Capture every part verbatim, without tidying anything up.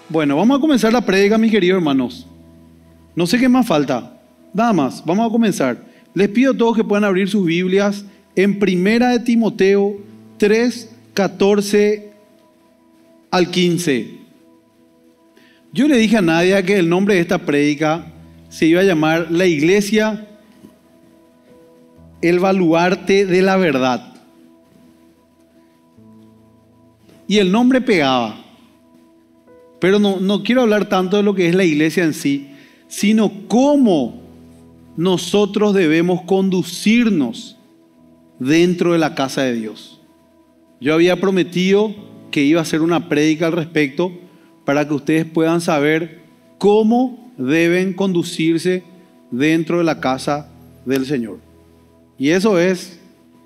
Bueno, vamos a comenzar la prédica, mis queridos hermanos. No sé qué más falta. Nada más, vamos a comenzar. Les pido a todos que puedan abrir sus Biblias en Primera de Timoteo tres, catorce al quince. Yo le dije a Nadia que el nombre de esta prédica se iba a llamar La Iglesia, el baluarte de la verdad. Y el nombre pegaba. Pero no, no quiero hablar tanto de lo que es la iglesia en sí, sino cómo nosotros debemos conducirnos dentro de la casa de Dios. Yo había prometido que iba a hacer una prédica al respecto para que ustedes puedan saber cómo deben conducirse dentro de la casa del Señor. Y eso es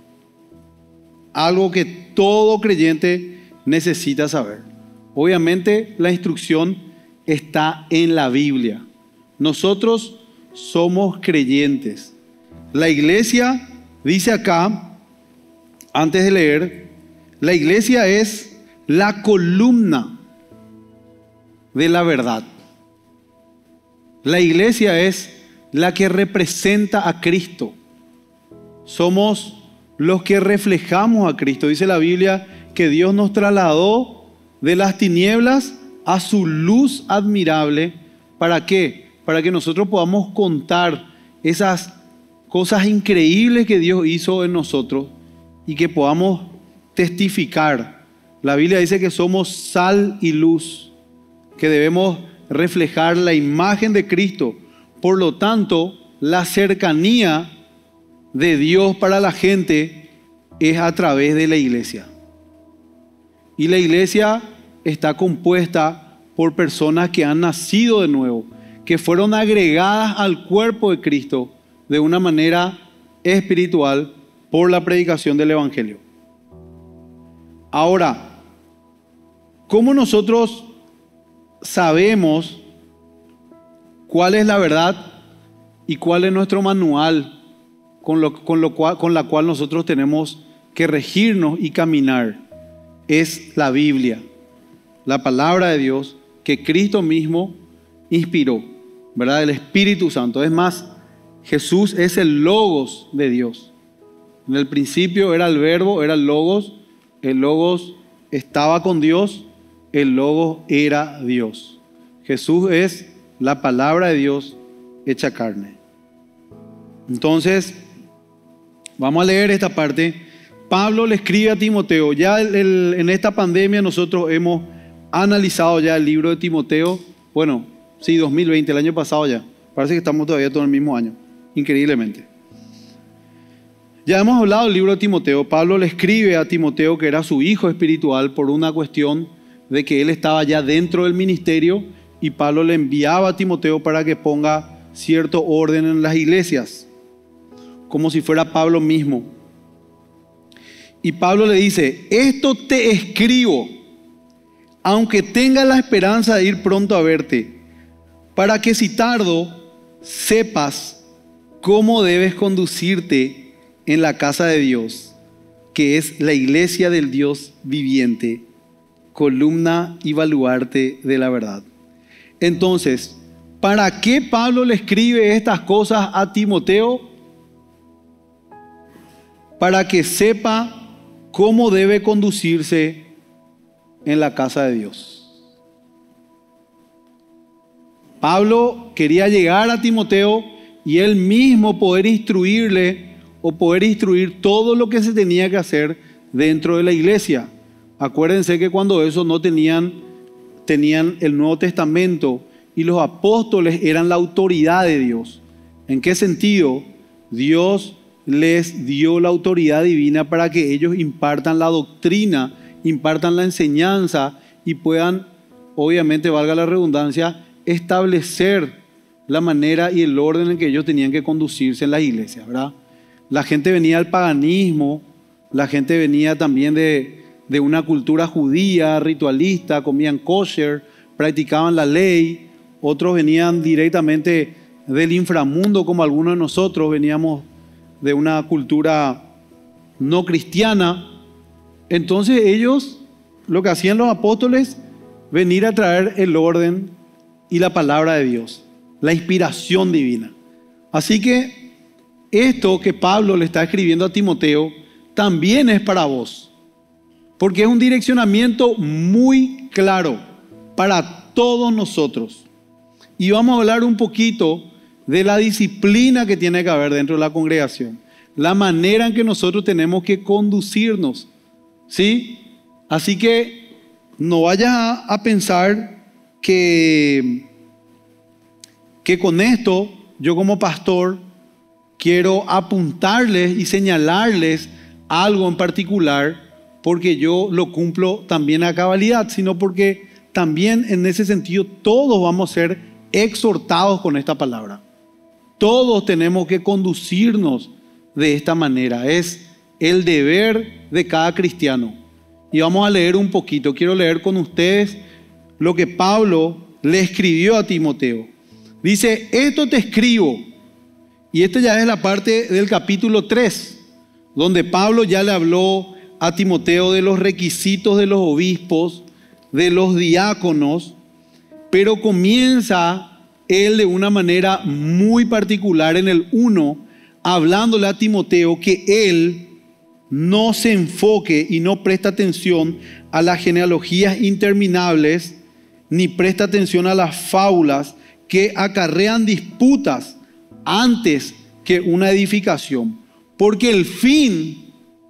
algo que todo creyente necesita saber. Obviamente la instrucción está en la Biblia. Nosotros somos creyentes. La iglesia, dice acá, antes de leer, la iglesia es la columna de la verdad. La iglesia es la que representa a Cristo. Somos los que reflejamos a Cristo. Dice la Biblia que Dios nos trasladó de las tinieblas a su luz admirable. ¿Para qué? Para que nosotros podamos contar esas cosas increíbles que Dios hizo en nosotros y que podamos testificar. La Biblia dice que somos sal y luz, que debemos reflejar la imagen de Cristo. Por lo tanto, la cercanía de Dios para la gente es a través de la iglesia. Y la iglesia está compuesta por personas que han nacido de nuevo, que fueron agregadas al cuerpo de Cristo de una manera espiritual por la predicación del Evangelio. Ahora, ¿cómo nosotros sabemos cuál es la verdad y cuál es nuestro manual con, lo, con, lo cual, con la cual nosotros tenemos que regirnos y caminar? Es la Biblia, la palabra de Dios que Cristo mismo inspiró, ¿verdad? El Espíritu Santo. Es más, Jesús es el Logos de Dios. En el principio era el Verbo, era el Logos. El Logos estaba con Dios, el Logos era Dios. Jesús es la palabra de Dios hecha carne. Entonces, vamos a leer esta parte. Pablo le escribe a Timoteo. Ya el, el, en esta pandemia nosotros hemos analizado ya el libro de Timoteo. Bueno, sí, dos mil veinte, el año pasado ya. Parece que estamos todavía todo el mismo año. Increíblemente. Ya hemos hablado del libro de Timoteo. Pablo le escribe a Timoteo, que era su hijo espiritual, por una cuestión de que él estaba ya dentro del ministerio y Pablo le enviaba a Timoteo para que ponga cierto orden en las iglesias, como si fuera Pablo mismo. Y Pablo le dice: esto te escribo, aunque tenga la esperanza de ir pronto a verte, para que si tardo, sepas cómo debes conducirte en la casa de Dios, que es la iglesia del Dios viviente, columna y baluarte de la verdad. Entonces, ¿para qué Pablo le escribe estas cosas a Timoteo? Para que sepa cómo debe conducirse en la casa de Dios. Pablo quería llegar a Timoteo y él mismo poder instruirle o poder instruir todo lo que se tenía que hacer dentro de la iglesia. Acuérdense que cuando esos no tenían, tenían el Nuevo Testamento y los apóstoles eran la autoridad de Dios. ¿En qué sentido? Dios les dio la autoridad divina para que ellos impartan la doctrina, impartan la enseñanza y puedan, obviamente valga la redundancia, establecer la manera y el orden en que ellos tenían que conducirse en las iglesias, ¿verdad? La gente venía del paganismo, la gente venía también de, de una cultura judía, ritualista, comían kosher, practicaban la ley. Otros venían directamente del inframundo, como algunos de nosotros veníamos de una cultura no cristiana. Entonces ellos, lo que hacían los apóstoles, venir a traer el orden y la palabra de Dios, la inspiración divina. Así que esto que Pablo le está escribiendo a Timoteo también es para vos, porque es un direccionamiento muy claro para todos nosotros. Y vamos a hablar un poquito de la disciplina que tiene que haber dentro de la congregación, la manera en que nosotros tenemos que conducirnos, ¿sí? Así que no vayas a, a pensar que, que con esto yo como pastor quiero apuntarles y señalarles algo en particular porque yo lo cumplo también a cabalidad, sino porque también en ese sentido todos vamos a ser exhortados con esta palabra. Todos tenemos que conducirnos de esta manera. Es el deber de cada cristiano. Y vamos a leer un poquito. Quiero leer con ustedes lo que Pablo le escribió a Timoteo. Dice, esto te escribo. Y esta ya es la parte del capítulo tres, donde Pablo ya le habló a Timoteo de los requisitos de los obispos, de los diáconos, pero comienza él de una manera muy particular en el uno, hablándole a Timoteo que él no se enfoque y no presta atención a las genealogías interminables, ni presta atención a las fábulas que acarrean disputas antes que una edificación. Porque el fin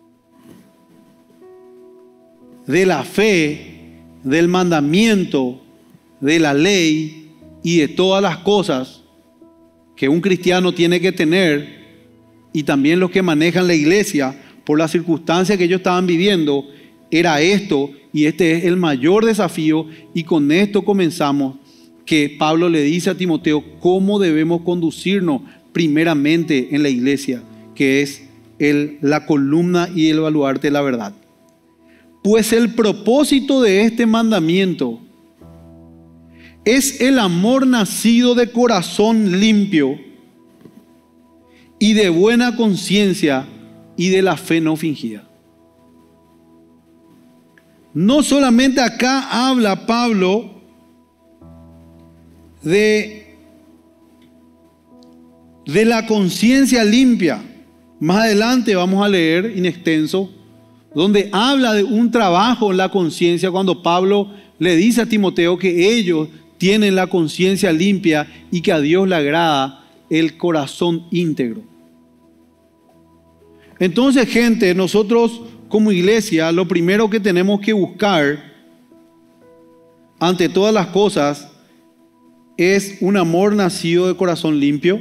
de la fe, del mandamiento, de la ley y de todas las cosas que un cristiano tiene que tener, y también los que manejan la iglesia, por las circunstancias que ellos estaban viviendo, era esto, y este es el mayor desafío, y con esto comenzamos, que Pablo le dice a Timoteo cómo debemos conducirnos primeramente en la iglesia, que es el, la columna y el baluarte de la verdad. Pues el propósito de este mandamiento es el amor nacido de corazón limpio y de buena conciencia y de la fe no fingida. No solamente acá habla Pablo de, de la conciencia limpia. Más adelante vamos a leer in extenso, donde habla de un trabajo en la conciencia, cuando Pablo le dice a Timoteo que ellos tienen la conciencia limpia y que a Dios le agrada el corazón íntegro. Entonces, gente, nosotros como iglesia, lo primero que tenemos que buscar ante todas las cosas es un amor nacido de corazón limpio,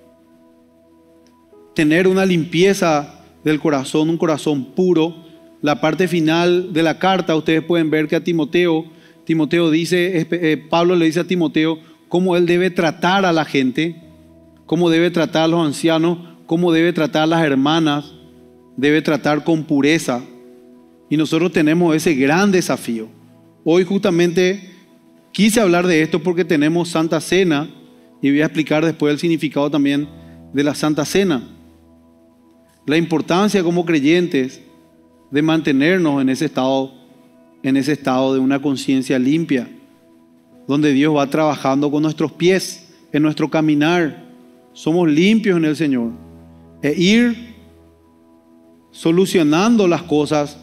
tener una limpieza del corazón, un corazón puro. La parte final de la carta, ustedes pueden ver que a Timoteo, Timoteo dice, eh, Pablo le dice a Timoteo cómo él debe tratar a la gente, cómo debe tratar a los ancianos, cómo debe tratar a las hermanas, debe tratar con pureza. Y nosotros tenemos ese gran desafío. Hoy justamente quise hablar de esto porque tenemos Santa Cena y voy a explicar después el significado también de la Santa Cena. La importancia como creyentes de mantenernos en ese estado, en ese estado de una conciencia limpia, donde Dios va trabajando con nuestros pies, en nuestro caminar. Somos limpios en el Señor. E ir solucionando las cosas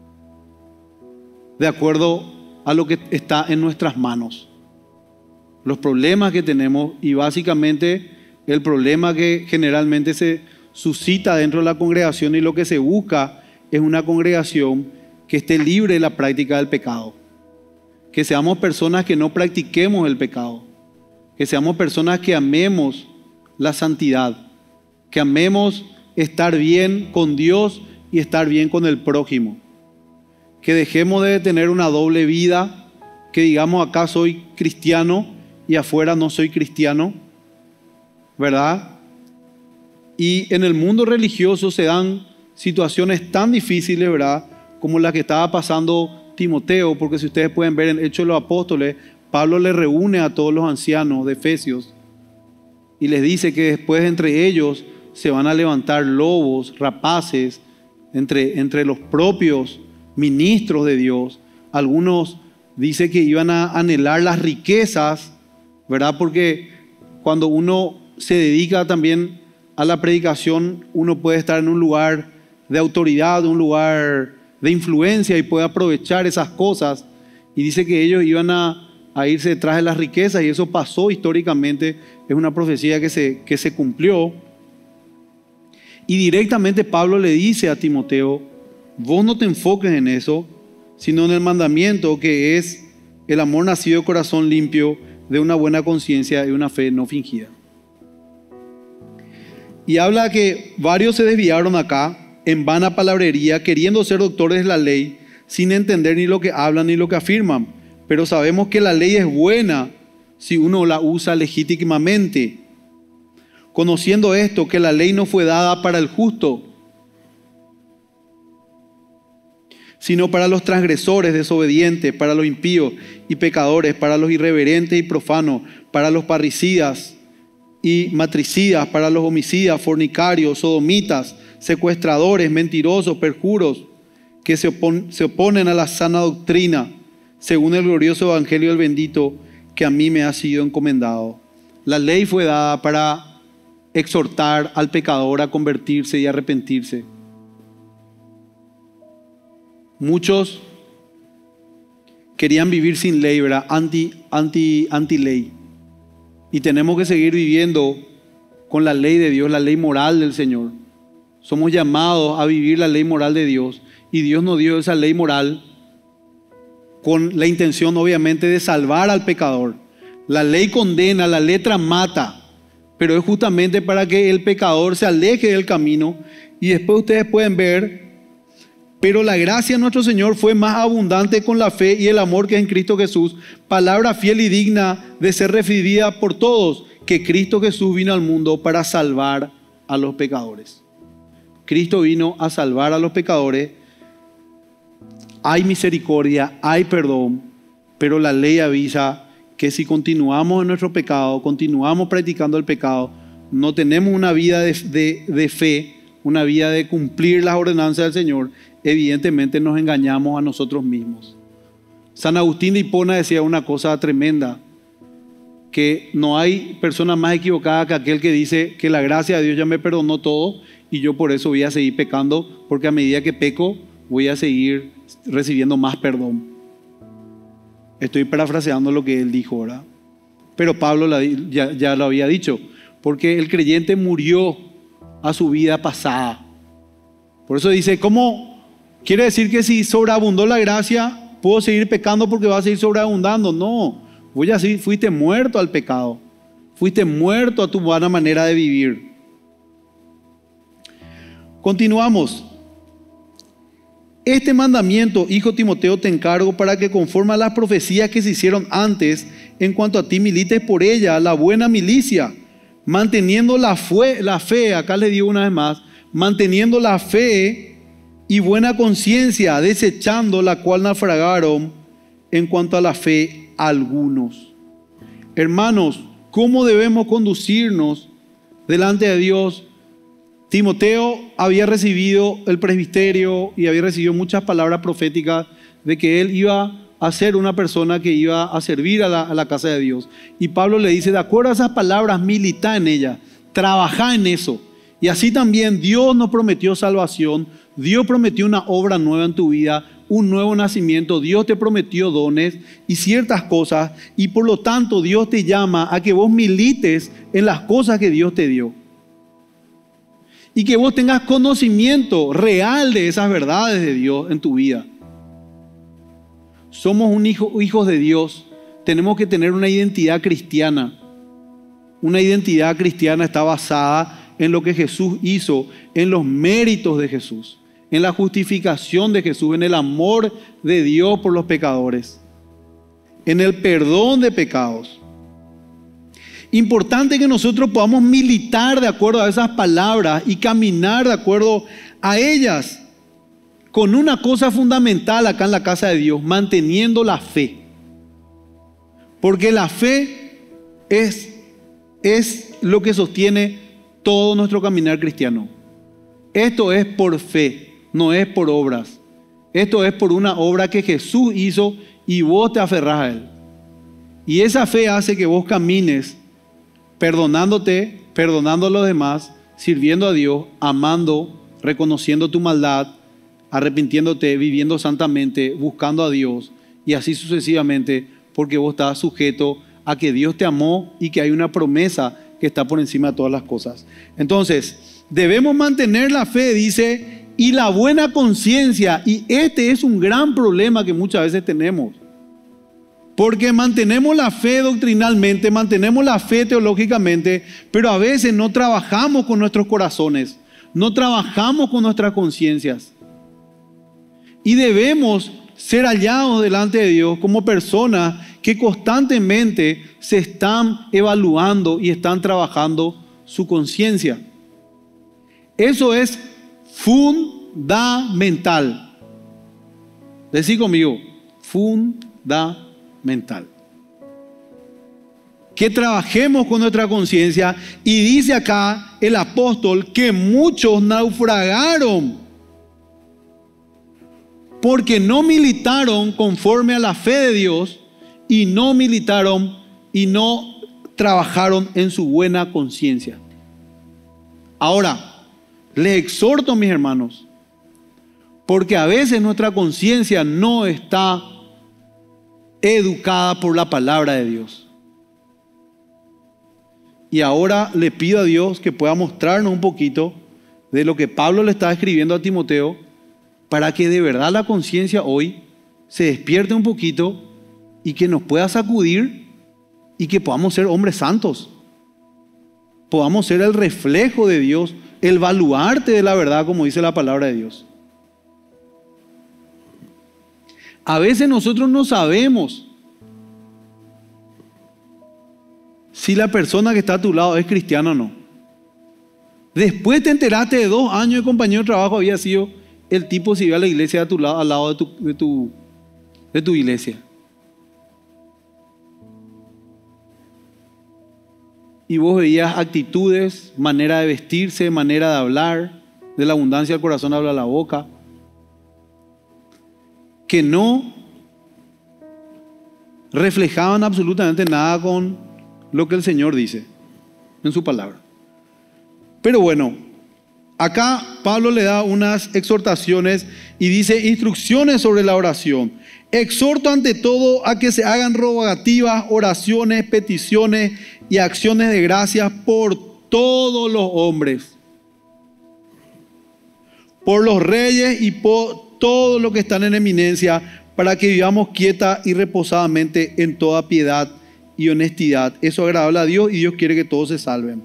de acuerdo a lo que está en nuestras manos. Los problemas que tenemos, y básicamente el problema que generalmente se suscita dentro de la congregación, y lo que se busca es una congregación que esté libre de la práctica del pecado. Que seamos personas que no practiquemos el pecado. Que seamos personas que amemos la santidad. Que amemos estar bien con Dios y estar bien con el prójimo. Que dejemos de tener una doble vida, que digamos acá soy cristiano y afuera no soy cristiano, ¿verdad? Y en el mundo religioso se dan situaciones tan difíciles, ¿verdad?, como la que estaba pasando Timoteo, porque si ustedes pueden ver en Hechos de los Apóstoles, Pablo le reúne a todos los ancianos de Efesios y les dice que después entre ellos se van a levantar lobos, rapaces, entre, entre los propios ministros de Dios. Algunos dice que iban a anhelar las riquezas, ¿verdad? Porque cuando uno se dedica también a la predicación, uno puede estar en un lugar de autoridad, un lugar de influencia y puede aprovechar esas cosas. Y dice que ellos iban a, a irse detrás de las riquezas, y eso pasó históricamente, es una profecía que se, que se cumplió. Y directamente Pablo le dice a Timoteo: vos no te enfoques en eso, sino en el mandamiento, que es el amor nacido de corazón limpio, de una buena conciencia y una fe no fingida. Y habla que varios se desviaron acá en vana palabrería, queriendo ser doctores de la ley, sin entender ni lo que hablan ni lo que afirman. Pero sabemos que la ley es buena si uno la usa legítimamente, conociendo esto, que la ley no fue dada para el justo, sino para los transgresores, desobedientes, para los impíos y pecadores, para los irreverentes y profanos, para los parricidas y matricidas, para los homicidas, fornicarios, sodomitas, secuestradores, mentirosos, perjuros, que se, opon- se oponen a la sana doctrina, según el glorioso evangelio del bendito que a mí me ha sido encomendado. La ley fue dada para exhortar al pecador a convertirse y arrepentirse. Muchos querían vivir sin ley, ¿verdad? Anti, anti, anti ley. Y tenemos que seguir viviendo con la ley de Dios, la ley moral del Señor. Somos llamados a vivir la ley moral de Dios. Y Dios nos dio esa ley moral con la intención, obviamente, de salvar al pecador. La ley condena, la letra mata, pero es justamente para que el pecador se aleje del camino. Y después ustedes pueden ver: pero la gracia de nuestro Señor fue más abundante con la fe y el amor que es en Cristo Jesús, palabra fiel y digna de ser recibida por todos, que Cristo Jesús vino al mundo para salvar a los pecadores. Cristo vino a salvar a los pecadores. Hay misericordia, hay perdón, pero la ley avisa que si continuamos en nuestro pecado, continuamos practicando el pecado, no tenemos una vida de, de, de fe, una vida de cumplir las ordenanzas del Señor, evidentemente nos engañamos a nosotros mismos. San Agustín de Hipona decía una cosa tremenda, que no hay persona más equivocada que aquel que dice que la gracia de Dios ya me perdonó todo y yo por eso voy a seguir pecando, porque a medida que peco voy a seguir recibiendo más perdón. Estoy parafraseando lo que él dijo, ¿verdad? Pero Pablo ya, ya lo había dicho, porque el creyente murió a su vida pasada. Por eso dice, ¿cómo? ¿Quiere decir que si sobreabundó la gracia, puedo seguir pecando porque va a seguir sobreabundando? No, voy a decir, fuiste muerto al pecado. Fuiste muerto a tu buena manera de vivir. Continuamos. Este mandamiento, hijo Timoteo, te encargo para que conforme a las profecías que se hicieron antes, en cuanto a ti milites por ella, la buena milicia, manteniendo la fe, la fe, acá le digo una vez más, manteniendo la fe y buena conciencia, desechando la cual naufragaron en cuanto a la fe algunos. Hermanos, ¿cómo debemos conducirnos delante de Dios? Timoteo había recibido el presbiterio y había recibido muchas palabras proféticas de que él iba a ser una persona que iba a servir a la, a la casa de Dios. Y Pablo le dice, de acuerdo a esas palabras, milita en ella, trabaja en eso. Y así también Dios nos prometió salvación, Dios prometió una obra nueva en tu vida, un nuevo nacimiento, Dios te prometió dones y ciertas cosas, y por lo tanto Dios te llama a que vos milites en las cosas que Dios te dio. Y que vos tengas conocimiento real de esas verdades de Dios en tu vida. Somos un hijo, hijos de Dios, tenemos que tener una identidad cristiana. Una identidad cristiana está basada en lo que Jesús hizo, en los méritos de Jesús, en la justificación de Jesús, en el amor de Dios por los pecadores, en el perdón de pecados. Importante que nosotros podamos militar de acuerdo a esas palabras y caminar de acuerdo a ellas, con una cosa fundamental acá en la casa de Dios, manteniendo la fe. Porque la fe es, es lo que sostiene todo nuestro caminar cristiano. Esto es por fe, no es por obras. Esto es por una obra que Jesús hizo y vos te aferrás a Él. Y esa fe hace que vos camines perdonándote, perdonando a los demás, sirviendo a Dios, amando, reconociendo tu maldad, arrepintiéndote, viviendo santamente, buscando a Dios y así sucesivamente, porque vos estás sujeto a que Dios te amó y que hay una promesa que está por encima de todas las cosas. Entonces, debemos mantener la fe, dice, y la buena conciencia. Y este es un gran problema que muchas veces tenemos. Porque mantenemos la fe doctrinalmente, mantenemos la fe teológicamente, pero a veces no trabajamos con nuestros corazones, no trabajamos con nuestras conciencias. Y debemos ser hallados delante de Dios como personas que constantemente se están evaluando y están trabajando su conciencia. Eso es fundamental. Decí conmigo, fundamental. Que trabajemos con nuestra conciencia. Y dice acá el apóstol que muchos naufragaron porque no militaron conforme a la fe de Dios y no militaron y no trabajaron en su buena conciencia. Ahora, les exhorto, mis hermanos, porque a veces nuestra conciencia no está educada por la palabra de Dios. Y ahora le pido a Dios que pueda mostrarnos un poquito de lo que Pablo le está escribiendo a Timoteo, para que de verdad la conciencia hoy se despierte un poquito y que nos pueda sacudir y que podamos ser hombres santos. Podamos ser el reflejo de Dios, el baluarte de la verdad, como dice la palabra de Dios. A veces nosotros no sabemos si la persona que está a tu lado es cristiana o no. Después te enteraste de dos años de compañero de trabajo había sido el tipo si iba a la iglesia de tu lado, al lado de tu, de tu, de tu iglesia. Y vos veías actitudes, manera de vestirse, manera de hablar, de la abundancia del corazón habla la boca, que no reflejaban absolutamente nada con lo que el Señor dice en su palabra. Pero bueno, acá Pablo le da unas exhortaciones y dice instrucciones sobre la oración. Exhorto ante todo a que se hagan rogativas, oraciones, peticiones y acciones de gracias por todos los hombres, por los reyes y por todos los que están en eminencia, para que vivamos quieta y reposadamente en toda piedad y honestidad. Eso es agradable a Dios y Dios quiere que todos se salven.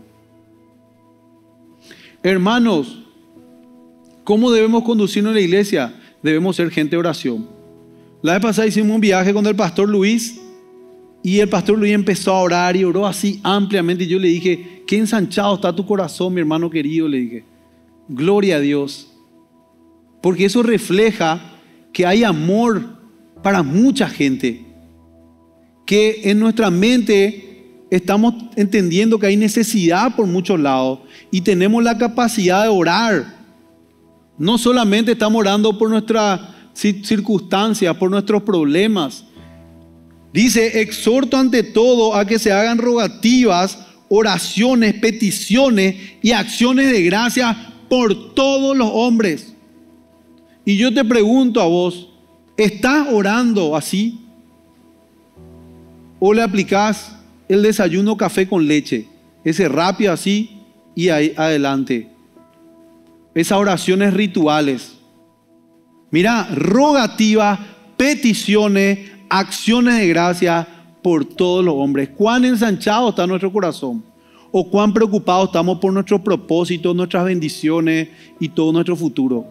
Hermanos, ¿cómo debemos conducirnos en la iglesia? Debemos ser gente de oración. La vez pasada hicimos un viaje con el pastor Luis y el pastor Luis empezó a orar y oró así ampliamente. Y yo le dije, qué ensanchado está tu corazón, mi hermano querido, le dije. Gloria a Dios. Porque eso refleja que hay amor para mucha gente. Que en nuestra mente estamos entendiendo que hay necesidad por muchos lados y tenemos la capacidad de orar. No solamente estamos orando por nuestras circunstancias, por nuestros problemas. Dice, exhorto ante todo a que se hagan rogativas, oraciones, peticiones y acciones de gracia por todos los hombres. Y yo te pregunto a vos, ¿estás orando así? ¿O le aplicás el desayuno café con leche? Ese rápido así y ahí adelante. Esas oraciones rituales. Mira, rogativas, peticiones, acciones de gracia por todos los hombres. ¿Cuán ensanchado está nuestro corazón? ¿O cuán preocupados estamos por nuestros propósitos, nuestras bendiciones y todo nuestro futuro?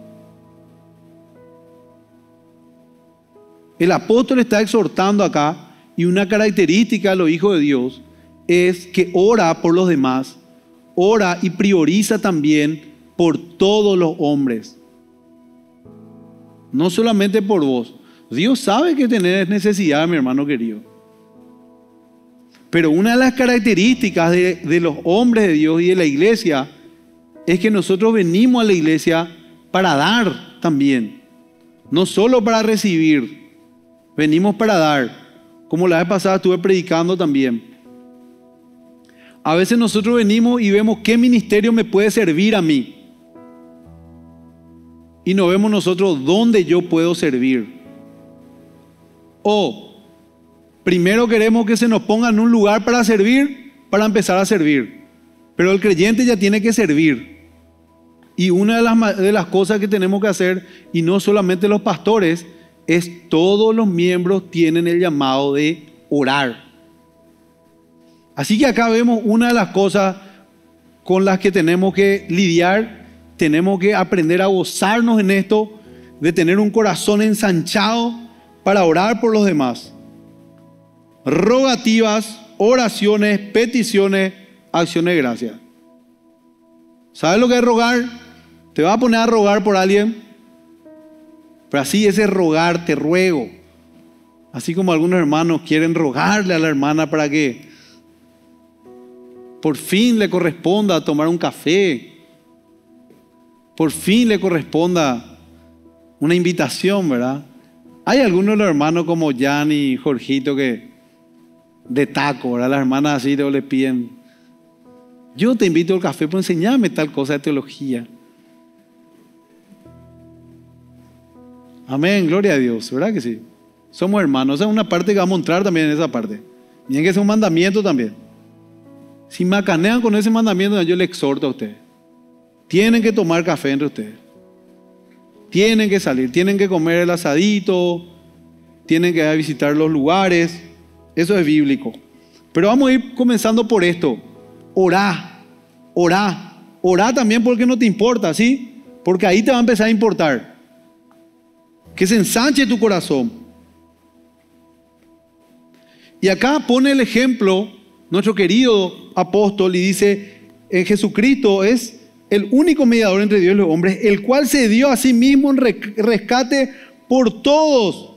El apóstol está exhortando acá, y una característica de los hijos de Dios es que ora por los demás, ora y prioriza también por todos los hombres. No solamente por vos. Dios sabe que tenés necesidad, mi hermano querido. Pero una de las características de, de los hombres de Dios y de la iglesia es que nosotros venimos a la iglesia para dar también, no solo para recibir. venimos para dar. Como la vez pasada estuve predicando también. A veces nosotros venimos y vemos qué ministerio me puede servir a mí. Y no vemos nosotros dónde yo puedo servir. O primero queremos que se nos ponga en un lugar para servir, para empezar a servir. Pero el creyente ya tiene que servir. Y una de las, de las cosas que tenemos que hacer, y no solamente los pastores, es todos los miembros tienen el llamado de orar. Así que acá vemos una de las cosas con las que tenemos que lidiar. Tenemos que aprender a gozarnos en esto, de tener un corazón ensanchado para orar por los demás. Rogativas, oraciones, peticiones, acciones de gracia. ¿Sabes lo que es rogar? Te vas a poner a rogar por alguien, pero así ese rogar, te ruego. Así como algunos hermanos quieren rogarle a la hermana para que por fin le corresponda tomar un café, por fin le corresponda una invitación, ¿verdad? Hay algunos de los hermanos como Jan y Jorgito que de taco, ¿verdad? Las hermanas así le piden, yo te invito al café, pero enseñame tal cosa de teología. Amén, gloria a Dios, ¿verdad que sí? Somos hermanos, esa es una parte que vamos a entrar también en esa parte. Miren que es un mandamiento también. Si macanean con ese mandamiento, yo le exhorto a ustedes. Tienen que tomar café entre ustedes. Tienen que salir, tienen que comer el asadito, tienen que visitar los lugares. Eso es bíblico. Pero vamos a ir comenzando por esto. Orá, orá, orá también porque no te importa, ¿sí? Porque ahí te va a empezar a importar. Que se ensanche tu corazón. Y acá pone el ejemplo nuestro querido apóstol y dice, en Jesucristo es el único mediador entre Dios y los hombres, el cual se dio a sí mismo en rescate por todos.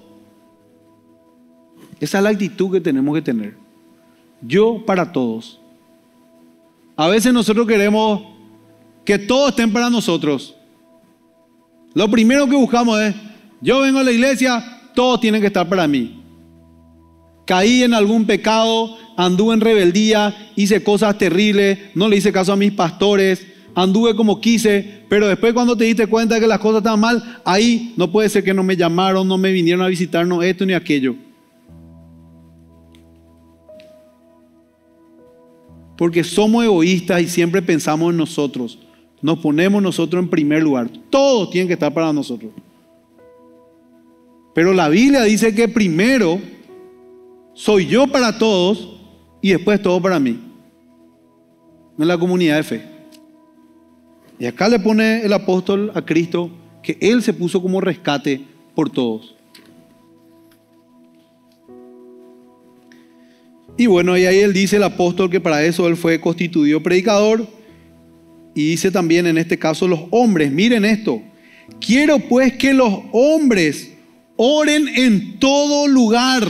Esa es la actitud que tenemos que tener. Yo para todos. A veces nosotros queremos que todos estén para nosotros. Lo primero que buscamos es, yo vengo a la iglesia, todos tienen que estar para mí. Caí en algún pecado, anduve en rebeldía, hice cosas terribles, no le hice caso a mis pastores, anduve como quise, pero después cuando te diste cuenta que las cosas estaban mal, ahí no puede ser que no me llamaron, no me vinieron a visitar, no esto ni aquello. Porque somos egoístas y siempre pensamos en nosotros. Nos ponemos nosotros en primer lugar. Todos tienen que estar para nosotros. Pero la Biblia dice que primero soy yo para todos y después todo para mí. En la comunidad de fe. Y acá le pone el apóstol a Cristo que Él se puso como rescate por todos. Y bueno, y ahí Él dice, el apóstol, que para eso Él fue constituido predicador. Y dice también en este caso los hombres, miren esto. Quiero pues que los hombres oren en todo lugar.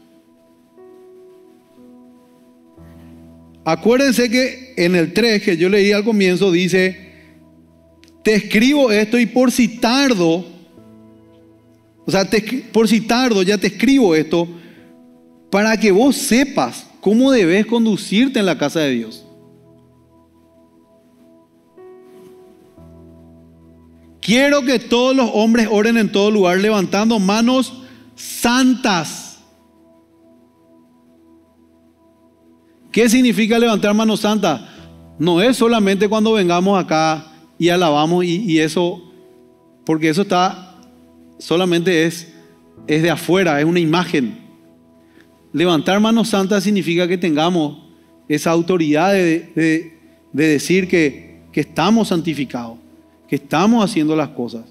Acuérdense que en el tres que yo leí al comienzo dice, te escribo esto y por si tardo, o sea, te, por si tardo ya te escribo esto para que vos sepas cómo debes conducirte en la casa de Dios. Quiero que todos los hombres oren en todo lugar levantando manos santas. ¿Qué significa levantar manos santas? No es solamente cuando vengamos acá y alabamos y, y eso, porque eso está, solamente es, es de afuera, es una imagen. Levantar manos santas significa que tengamos esa autoridad de, de, de decir que, que estamos santificados, que estamos haciendo las cosas,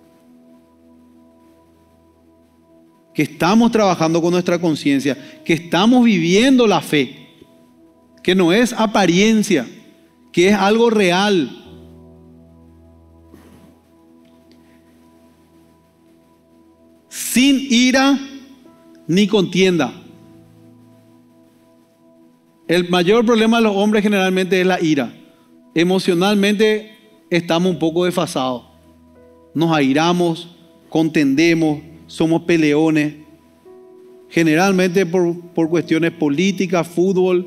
que estamos trabajando con nuestra conciencia, que estamos viviendo la fe, que no es apariencia, que es algo real. Sin ira ni contienda. El mayor problema de los hombres generalmente es la ira. Emocionalmente estamos un poco desfasados. Nos airamos, contendemos, somos peleones. Generalmente por, por cuestiones políticas, fútbol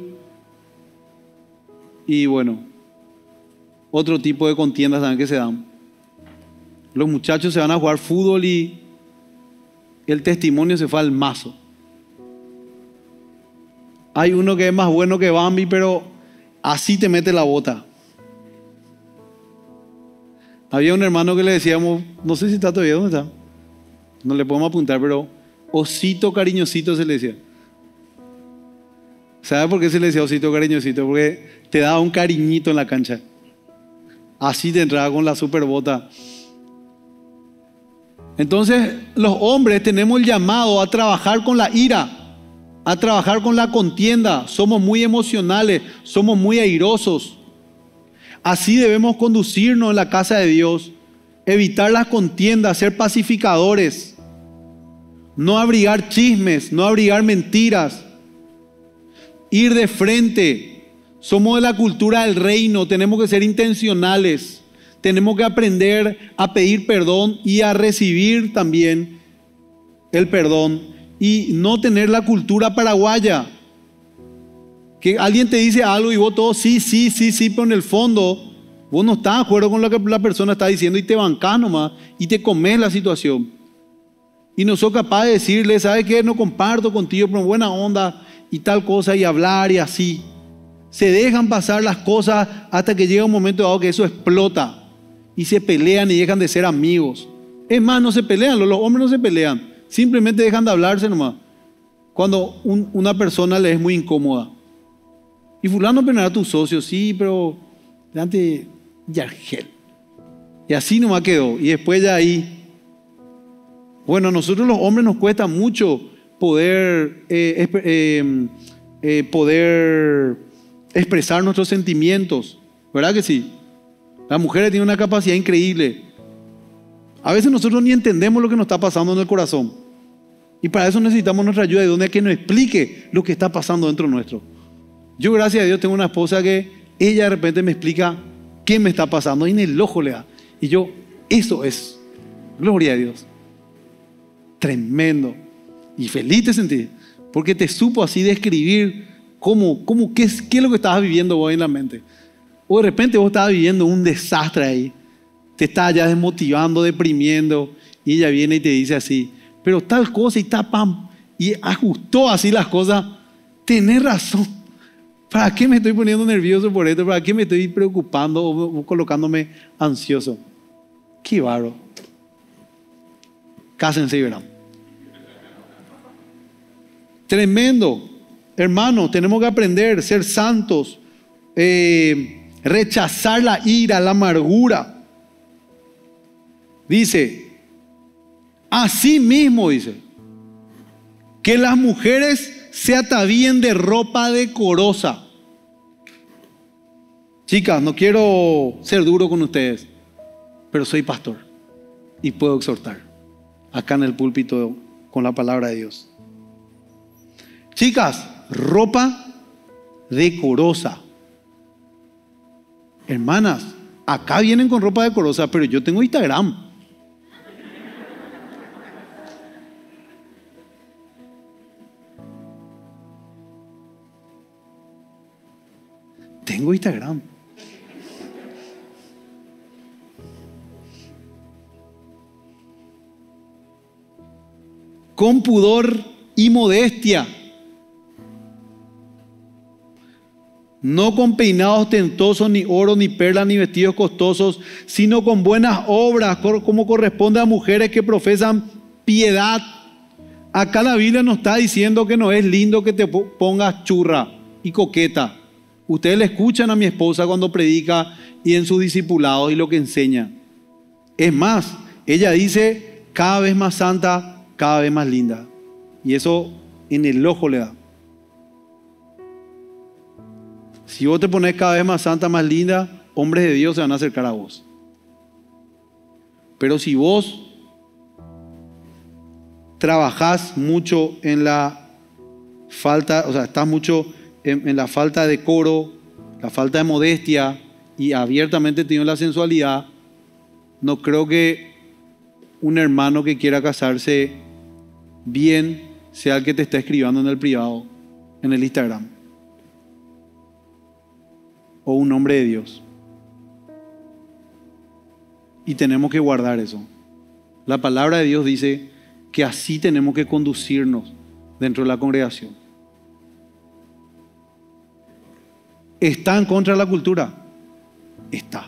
y bueno, otro tipo de contiendas también que se dan. Los muchachos se van a jugar fútbol y el testimonio se fue al mazo. Hay uno que es más bueno que Bambi, pero así te mete la bota. Había un hermano que le decíamos, no sé si está todavía, ¿dónde está? No le podemos apuntar, pero osito cariñosito se le decía. ¿Sabe por qué se le decía osito cariñosito? Porque te daba un cariñito en la cancha. Así te entraba con la super bota. Entonces, los hombres tenemos el llamado a trabajar con la ira, a trabajar con la contienda. Somos muy emocionales, somos muy airosos. Así debemos conducirnos en la casa de Dios, evitar las contiendas, ser pacificadores, no abrigar chismes, no abrigar mentiras, ir de frente. Somos de la cultura del reino, tenemos que ser intencionales, tenemos que aprender a pedir perdón y a recibir también el perdón y no tener la cultura paraguaya. Que alguien te dice algo y vos todo sí, sí, sí, sí, pero en el fondo vos no estás de acuerdo con lo que la persona está diciendo y te bancás nomás y te comes la situación. Y no sos capaz de decirle, ¿sabes qué? No comparto contigo, pero buena onda y tal cosa y hablar y así. Se dejan pasar las cosas hasta que llega un momento dado que eso explota y se pelean y dejan de ser amigos. Es más, no se pelean, los hombres no se pelean, simplemente dejan de hablarse nomás cuando un, una persona le es muy incómoda. Y fulano pero era tu socio, sí, pero delante de Argel. Y así nomás quedó. Y después ya ahí, bueno, a nosotros los hombres nos cuesta mucho poder, eh, eh, eh, poder expresar nuestros sentimientos. ¿Verdad que sí? Las mujeres tienen una capacidad increíble. A veces nosotros ni entendemos lo que nos está pasando en el corazón. Y para eso necesitamos nuestra ayuda de donde que nos explique lo que está pasando dentro nuestro. Yo, gracias a Dios, tengo una esposa que ella de repente me explica qué me está pasando y en el ojo le da. Y yo, eso es, gloria a Dios. Tremendo. Y feliz te sentí, porque te supo así describir cómo, cómo, qué, es, qué es lo que estabas viviendo vos en la mente. O de repente vos estabas viviendo un desastre ahí. Te estaba ya desmotivando, deprimiendo. Y ella viene y te dice así, pero tal cosa y tal pam. Y ajustó así las cosas. Tenés razón. ¿Para qué me estoy poniendo nervioso por esto? ¿Para qué me estoy preocupando o, o colocándome ansioso? Qué bárbaro. Cásense y verán. Tremendo. Hermano, tenemos que aprender a ser santos, eh, rechazar la ira, la amargura. Dice, así mismo dice, que las mujeres se atavíen de ropa decorosa. Chicas, no quiero ser duro con ustedes, pero soy pastor y puedo exhortar acá en el púlpito con la palabra de Dios. Chicas, ropa decorosa. Hermanas, acá vienen con ropa decorosa, pero yo tengo Instagram. Tengo Instagram. Con pudor y modestia. No con peinados ostentosos, ni oro, ni perlas, ni vestidos costosos, sino con buenas obras, como corresponde a mujeres que profesan piedad. Acá la Biblia nos está diciendo que no es lindo que te pongas churra y coqueta. Ustedes le escuchan a mi esposa cuando predica y en sus discipulados y lo que enseña. Es más, ella dice cada vez más santa, cada vez más linda. Y eso en el ojo le da. Si vos te pones cada vez más santa, más linda, hombres de Dios se van a acercar a vos. Pero si vos trabajás mucho en la falta, o sea, estás mucho en, en la falta de decoro, la falta de modestia y abiertamente teniendo la sensualidad, no creo que un hermano que quiera casarse bien sea el que te está escribiendo en el privado, en el Instagram, o un hombre de Dios. Y tenemos que guardar eso. La palabra de Dios dice que así tenemos que conducirnos dentro de la congregación. ¿Está en contra de la cultura? Está.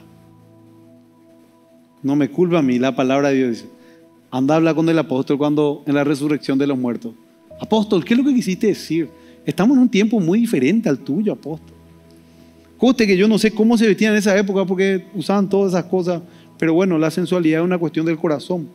No me culpa a mí, la palabra de Dios dice. Anda a hablar con el apóstol cuando en la resurrección de los muertos. Apóstol, ¿qué es lo que quisiste decir? Estamos en un tiempo muy diferente al tuyo, apóstol. Coste que yo no sé cómo se vestían en esa época porque usaban todas esas cosas. Pero bueno, la sensualidad es una cuestión del corazón.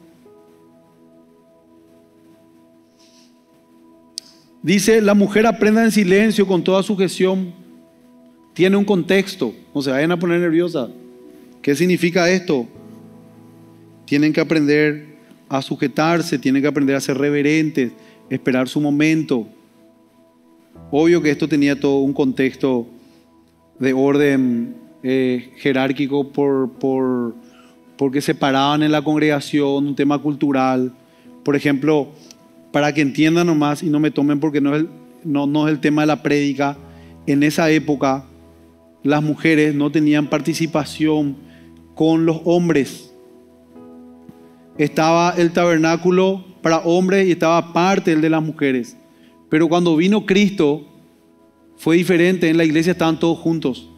Dice, la mujer aprenda en silencio con toda sujeción. Tiene un contexto. No se vayan a poner nerviosa. ¿Qué significa esto? Tienen que aprender a sujetarse, tienen que aprender a ser reverentes, esperar su momento. Obvio que esto tenía todo un contexto de orden eh, jerárquico por, por, porque se paraban en la congregación, un tema cultural. Por ejemplo, para que entiendan nomás y no me tomen porque no es el, no, no es el tema de la prédica, en esa época las mujeres no tenían participación con los hombres. Estaba el tabernáculo para hombres y estaba aparte el de las mujeres. Pero cuando vino Cristo fue diferente, en la iglesia estaban todos juntos.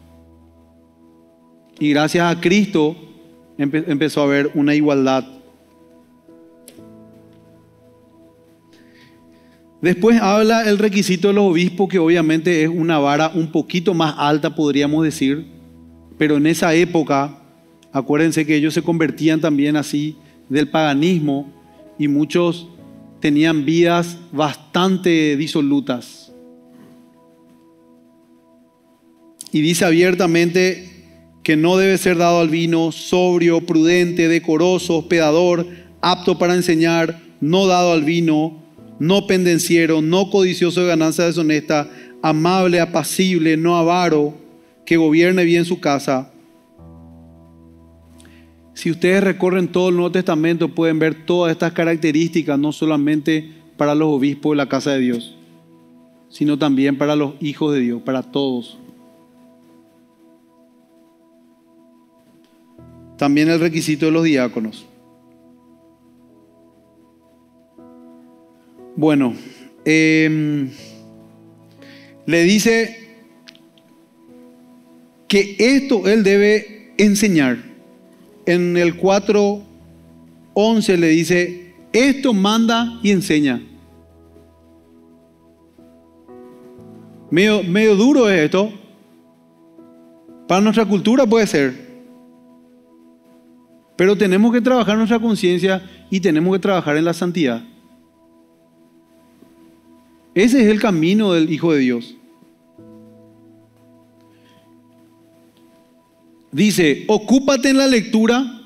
Y gracias a Cristo empe- empezó a haber una igualdad. Después habla el requisito de los obispos, que obviamente es una vara un poquito más alta, podríamos decir. Pero en esa época, acuérdense que ellos se convertían también así del paganismo y muchos tenían vidas bastante disolutas. Y dice abiertamente que no debe ser dado al vino, sobrio, prudente, decoroso, hospedador, apto para enseñar, no dado al vino, no pendenciero, no codicioso de ganancia deshonesta, amable, apacible, no avaro, que gobierne bien su casa. Si ustedes recorren todo el Nuevo Testamento, pueden ver todas estas características, no solamente para los obispos de la casa de Dios, sino también para los hijos de Dios, para todos. También el requisito de los diáconos. Bueno, eh, le dice que esto él debe enseñar. En el cuatro once le dice, esto manda y enseña. Medio, medio duro es esto. Para nuestra cultura puede ser. Pero tenemos que trabajar nuestra conciencia y tenemos que trabajar en la santidad. Ese es el camino del Hijo de Dios. Dice, ocúpate en la lectura.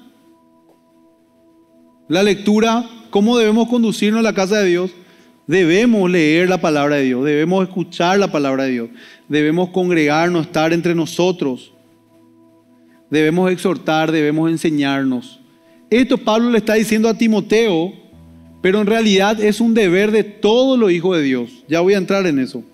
La lectura, ¿cómo debemos conducirnos a la casa de Dios? Debemos leer la palabra de Dios, debemos escuchar la palabra de Dios, debemos congregarnos, estar entre nosotros, debemos exhortar, debemos enseñarnos. Esto Pablo le está diciendo a Timoteo, pero en realidad es un deber de todos los hijos de Dios. Ya voy a entrar en eso.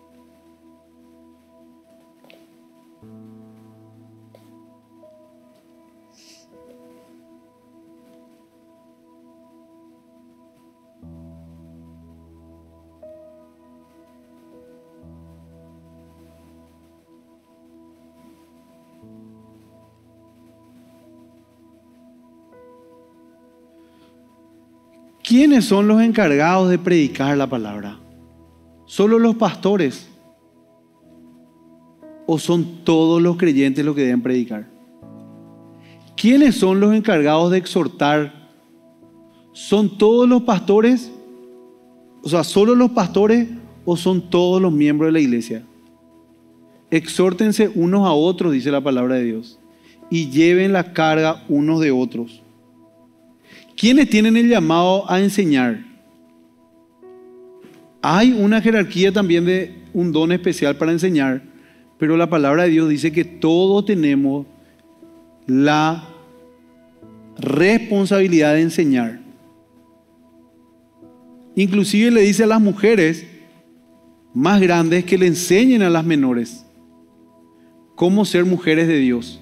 ¿Quiénes son los encargados de predicar la palabra? ¿Solo los pastores? ¿O son todos los creyentes los que deben predicar? ¿Quiénes son los encargados de exhortar? ¿Son todos los pastores? O sea, ¿solo los pastores o son todos los miembros de la iglesia? Exhórtense unos a otros, dice la palabra de Dios, y lleven la carga unos de otros. ¿Quiénes tienen el llamado a enseñar? Hay una jerarquía también de un don especial para enseñar, pero la palabra de Dios dice que todos tenemos la responsabilidad de enseñar. Inclusive le dice a las mujeres más grandes que le enseñen a las menores cómo ser mujeres de Dios.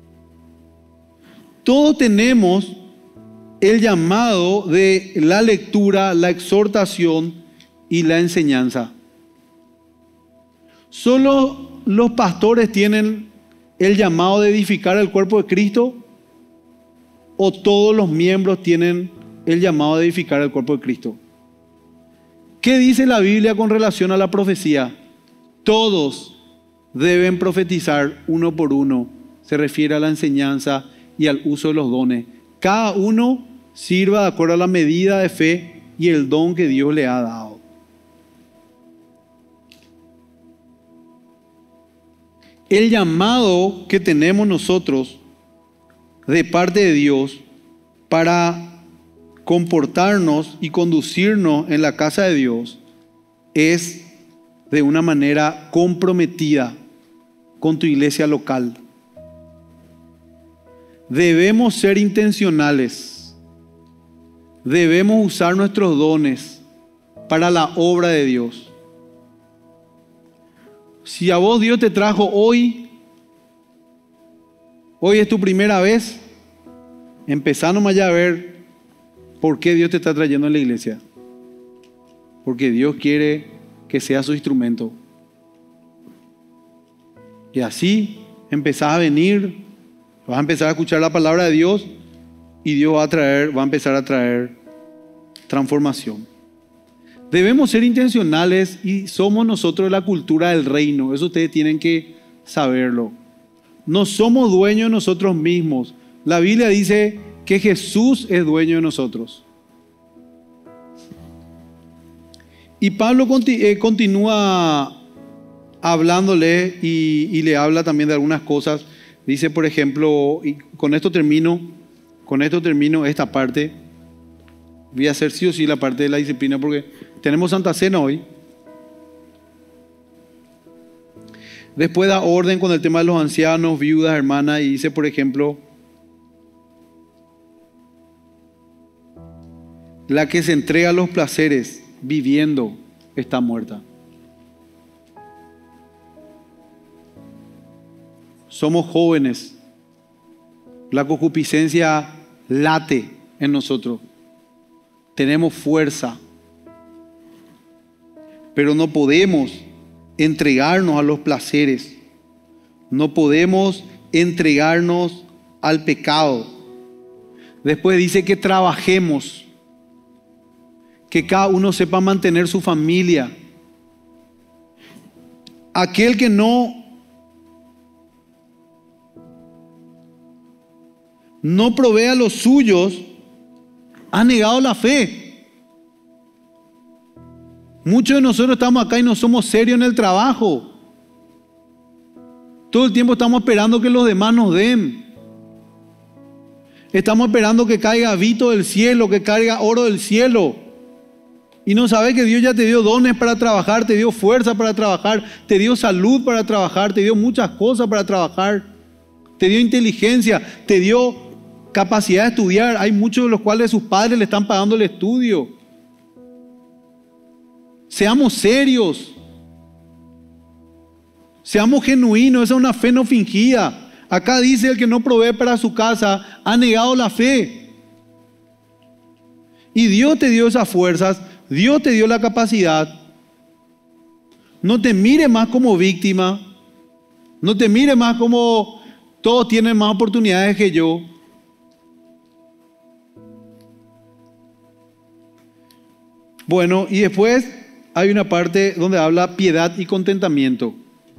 Todos tenemos el llamado de la lectura, la exhortación y la enseñanza. ¿Solo los pastores tienen el llamado de edificar el cuerpo de Cristo? ¿O todos los miembros tienen el llamado de edificar el cuerpo de Cristo? ¿Qué dice la Biblia con relación a la profecía? Todos deben profetizar uno por uno. Se refiere a la enseñanza y al uso de los dones. Cada uno sirva de acuerdo a la medida de fe y el don que Dios le ha dado. El llamado que tenemos nosotros de parte de Dios para comportarnos y conducirnos en la casa de Dios es de una manera comprometida con tu iglesia local. Debemos ser intencionales. Debemos usar nuestros dones para la obra de Dios. Si a vos Dios te trajo hoy, hoy es tu primera vez, empezá nomás ya a ver por qué Dios te está trayendo en la iglesia. Porque Dios quiere que seas su instrumento. Y así empezás a venir, vas a empezar a escuchar la palabra de Dios y Dios va a traer, va a empezar a traer transformación. Debemos ser intencionales y somos nosotros la cultura del reino. Eso ustedes tienen que saberlo. No somos dueños de nosotros mismos. La Biblia dice que Jesús es dueño de nosotros. Y Pablo continúa hablándole y, y le habla también de algunas cosas. Dice, por ejemplo, y con esto termino, con esto termino esta parte. Voy a hacer sí o sí la parte de la disciplina porque tenemos Santa Cena hoy. Después da orden con el tema de los ancianos, viudas, hermanas, y dice, por ejemplo, la que se entrega a los placeres viviendo está muerta. Somos jóvenes. La concupiscencia late en nosotros. Tenemos fuerza. Pero no podemos entregarnos a los placeres. No podemos entregarnos al pecado. Después dice que trabajemos. Que cada uno sepa mantener su familia. Aquel que no no provee a los suyos ha negado la fe. Muchos de nosotros estamos acá y no somos serios en el trabajo. Todo el tiempo estamos esperando que los demás nos den. Estamos esperando que caiga vito del cielo, que caiga oro del cielo. Y no sabes que Dios ya te dio dones para trabajar, te dio fuerza para trabajar, te dio salud para trabajar, te dio muchas cosas para trabajar, te dio inteligencia, te dio capacidad de estudiar. Hay muchos de los cuales sus padres le están pagando el estudio. Seamos serios. Seamos genuinos. Esa es una fe no fingida. Acá dice el que no provee para su casa ha negado la fe. Y Dios te dio esas fuerzas. Dios te dio la capacidad. No te mire más como víctima. No te mire más como todos tienen más oportunidades que yo. Bueno, y después hay una parte donde habla piedad y contentamiento.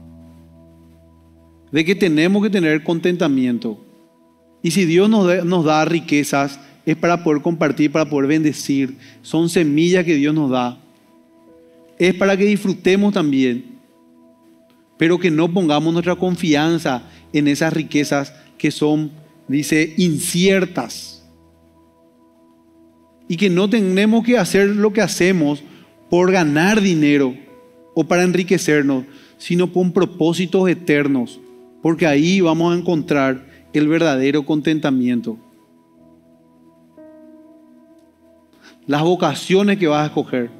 De que tenemos que tener contentamiento. Y si Dios nos da, nos da riquezas, es para poder compartir, para poder bendecir. Son semillas que Dios nos da. Es para que disfrutemos también. Pero que no pongamos nuestra confianza en esas riquezas que son, dice, inciertas. Y que no tenemos que hacer lo que hacemos por ganar dinero o para enriquecernos, sino con propósitos eternos. Porque ahí vamos a encontrar el verdadero contentamiento. las vocaciones que vas a escoger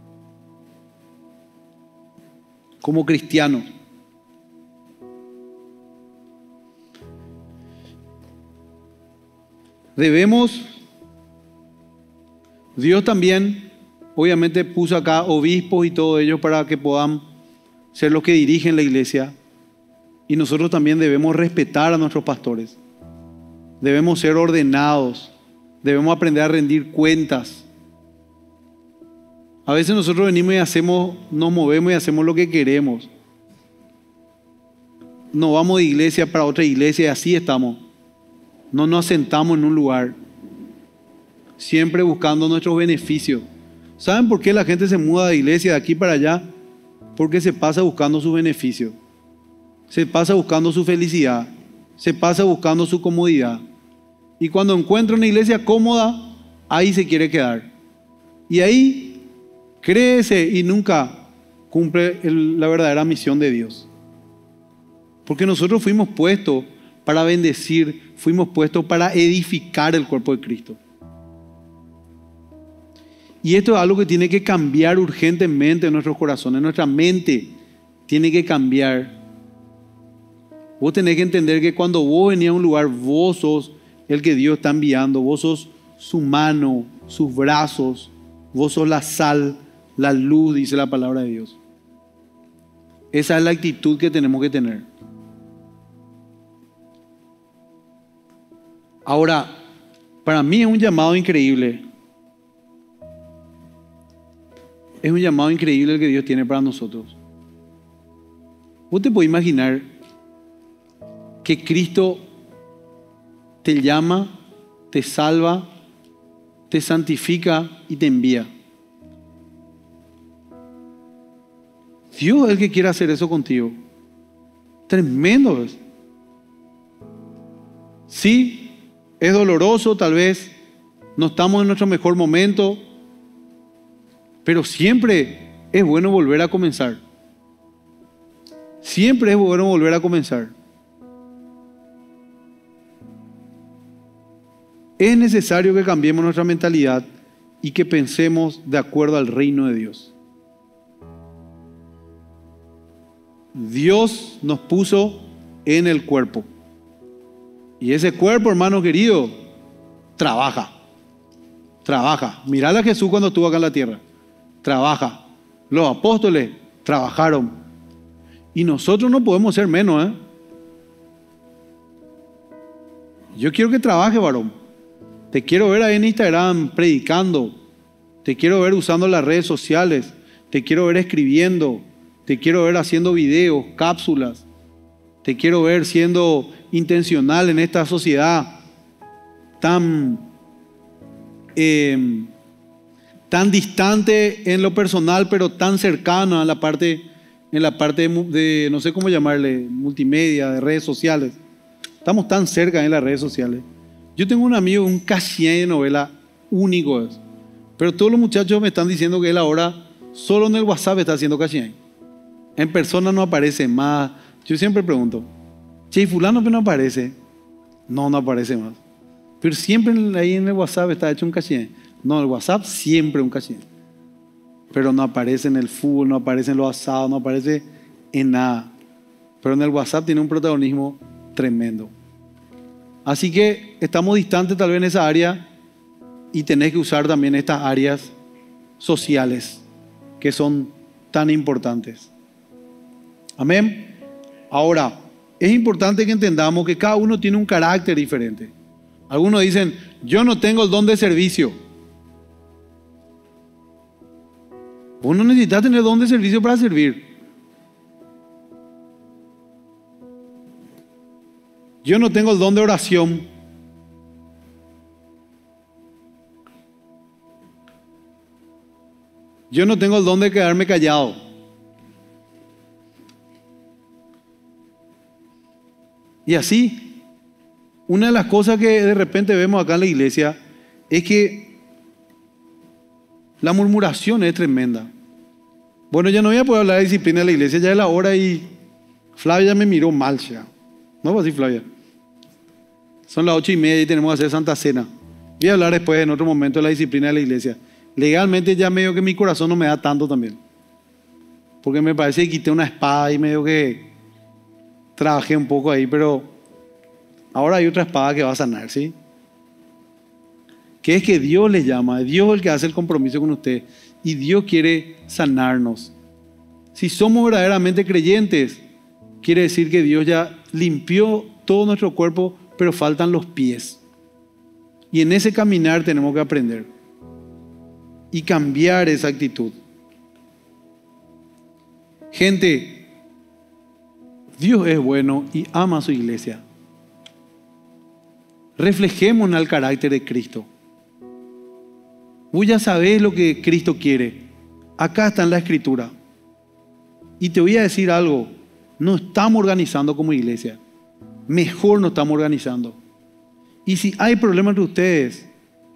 como cristiano. Debemos, Dios también, obviamente puso acá obispos y todo ello para que puedan ser los que dirigen la iglesia. Y nosotros también debemos respetar a nuestros pastores. Debemos ser ordenados. Debemos aprender a rendir cuentas. A veces nosotros venimos y hacemos, nos movemos y hacemos lo que queremos. No vamos de iglesia para otra iglesia y así estamos. No nos asentamos en un lugar. Siempre buscando nuestros beneficios. ¿Saben por qué la gente se muda de iglesia de aquí para allá? Porque se pasa buscando sus beneficios. Se pasa buscando su felicidad. Se pasa buscando su comodidad. Y cuando encuentra una iglesia cómoda, ahí se quiere quedar. Y ahí crece y nunca cumple el, la verdadera misión de Dios. Porque nosotros fuimos puestos para bendecir, fuimos puestos para edificar el cuerpo de Cristo. Y esto es algo que tiene que cambiar urgentemente en nuestros corazones. Nuestra mente tiene que cambiar. Vos tenés que entender que cuando vos venís a un lugar, vos sos el que Dios está enviando. Vos sos su mano, sus brazos. Vos sos la sal, la luz, dice la palabra de Dios. Esa es la actitud que tenemos que tener. Ahora, para mí es un llamado increíble. Es un llamado increíble el que Dios tiene para nosotros. ¿Vos te podés imaginar que Cristo te llama, te salva, te santifica y te envía? Dios es el que quiere hacer eso contigo. Tremendo, ¿ves? Sí, es doloroso, tal vez no estamos en nuestro mejor momento, pero siempre es bueno volver a comenzar. Siempre es bueno volver a comenzar. Es necesario que cambiemos nuestra mentalidad y que pensemos de acuerdo al reino de Dios. Dios nos puso en el cuerpo. Y ese cuerpo, hermano querido, trabaja. Trabaja. Mirá a Jesús cuando estuvo acá en la tierra. Trabaja. Los apóstoles trabajaron. Y nosotros no podemos ser menos, ¿eh? Yo quiero que trabaje, varón. Te quiero ver ahí en Instagram predicando. Te quiero ver usando las redes sociales. Te quiero ver escribiendo. Te quiero ver haciendo videos, cápsulas. Te quiero ver siendo intencional en esta sociedad tan, eh, tan distante en lo personal, pero tan cercana a la parte, en la parte de, de, no sé cómo llamarle, multimedia, de redes sociales. Estamos tan cerca en las redes sociales. Yo tengo un amigo, un cashier de novela único, pero todos los muchachos me están diciendo que él ahora solo en el WhatsApp está haciendo cashier. En persona no aparece más. Yo siempre pregunto, che, ¿y fulano que no aparece? No, no aparece más. Pero siempre ahí en el WhatsApp está hecho un cashier. No, el WhatsApp siempre un cashier. Pero no aparece en el fútbol, no aparece en los asados, no aparece en nada. Pero en el WhatsApp tiene un protagonismo tremendo. Así que estamos distantes tal vez en esa área y tenés que usar también estas áreas sociales que son tan importantes. Amén. Ahora, es importante que entendamos que cada uno tiene un carácter diferente. Algunos dicen, yo no tengo el don de servicio. Vos no necesitas tener don de servicio para servir. Yo no tengo el don de oración. Yo no tengo el don de quedarme callado. Y así, una de las cosas que de repente vemos acá en la iglesia es que la murmuración es tremenda. Bueno, ya no voy a poder hablar de disciplina de la iglesia, ya es la hora y Flavia me miró mal ya. No va así, Flavia. Son las ocho y media y tenemos que hacer Santa Cena. Voy a hablar después en otro momento de la disciplina de la iglesia. Legalmente ya medio que mi corazón no me da tanto también. Porque me parece que quité una espada y medio que trabajé un poco ahí, pero ahora hay otra espada que va a sanar, ¿sí? Que es que Dios les llama, Dios es el que hace el compromiso con usted y Dios quiere sanarnos. Si somos verdaderamente creyentes, quiere decir que Dios ya limpió todo nuestro cuerpo, pero faltan los pies. Y en ese caminar tenemos que aprender y cambiar esa actitud. Gente, Dios es bueno y ama a su iglesia. Reflejemos el carácter de Cristo. Vos ya sabés lo que Cristo quiere. Acá está en la Escritura. Y te voy a decir algo. No estamos organizando como iglesia. Mejor no estamos organizando. Y si hay problemas entre ustedes,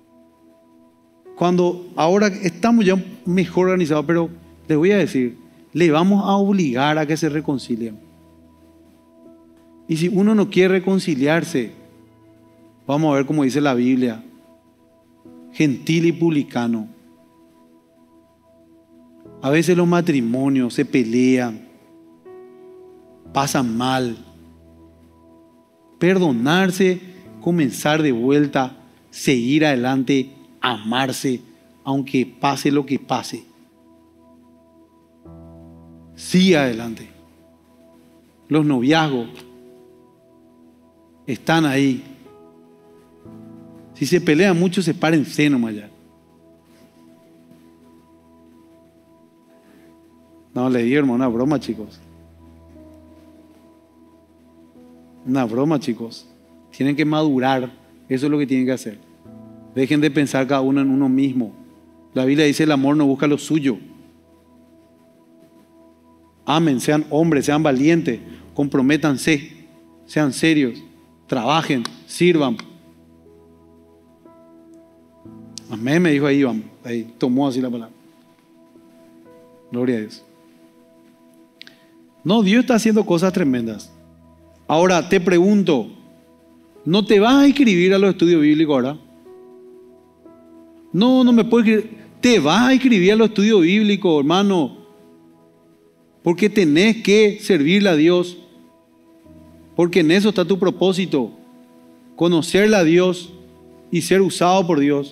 cuando ahora estamos ya mejor organizados, pero les voy a decir, le vamos a obligar a que se reconcilien. Y si uno no quiere reconciliarse, vamos a ver cómo dice la Biblia, gentil y publicano. A veces los matrimonios se pelean, pasan mal. Perdonarse, comenzar de vuelta, seguir adelante, amarse, aunque pase lo que pase. Sigue adelante. Los noviazgos están ahí. Si se pelean mucho, sepárense nomás ya. No, le digo, hermano, una broma, chicos. Una broma, chicos. Tienen que madurar. Eso es lo que tienen que hacer. Dejen de pensar cada uno en uno mismo. La Biblia dice: el amor no busca lo suyo. Amen, sean hombres, sean valientes, comprométanse, sean serios, trabajen, sirvan. Amén, me dijo ahí Iván. Ahí tomó así la palabra. Gloria a Dios. No, Dios está haciendo cosas tremendas. Ahora te pregunto, ¿no te vas a inscribir a los estudios bíblicos ahora? No, no me puedo inscribir. Te vas a inscribir a los estudios bíblicos, hermano, porque tenés que servirle a Dios, porque en eso está tu propósito, conocerle a Dios y ser usado por Dios.